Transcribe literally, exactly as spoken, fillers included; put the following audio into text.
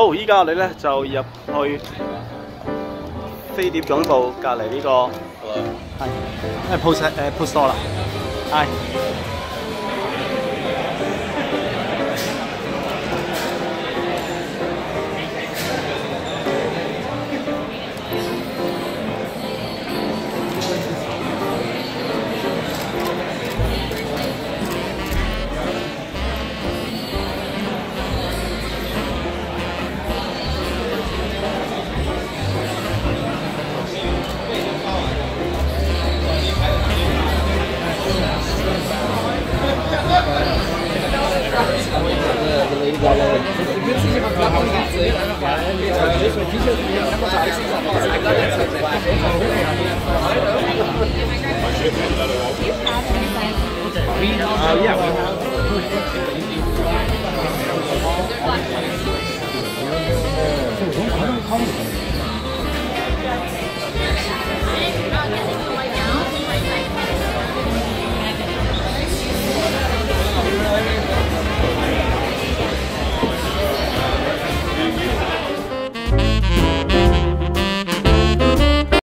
好，依家我哋咧就入去飛碟總部隔離呢個係誒 post 誒 post store 啦，係。Uh, yeah.